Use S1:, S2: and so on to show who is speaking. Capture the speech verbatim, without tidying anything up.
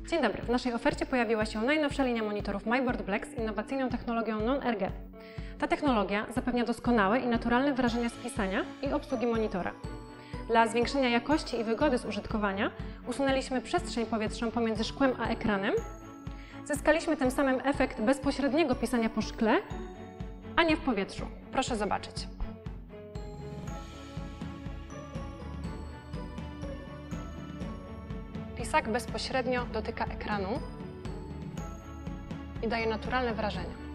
S1: Dzień dobry. W naszej ofercie pojawiła się najnowsza linia monitorów MyBoard Black z innowacyjną technologią non-R G B. Ta technologia zapewnia doskonałe i naturalne wrażenia z pisania i obsługi monitora. Dla zwiększenia jakości i wygody z użytkowania usunęliśmy przestrzeń powietrzną pomiędzy szkłem a ekranem. Zyskaliśmy tym samym efekt bezpośredniego pisania po szkle, a nie w powietrzu. Proszę zobaczyć. Pisak bezpośrednio dotyka ekranu i daje naturalne wrażenie.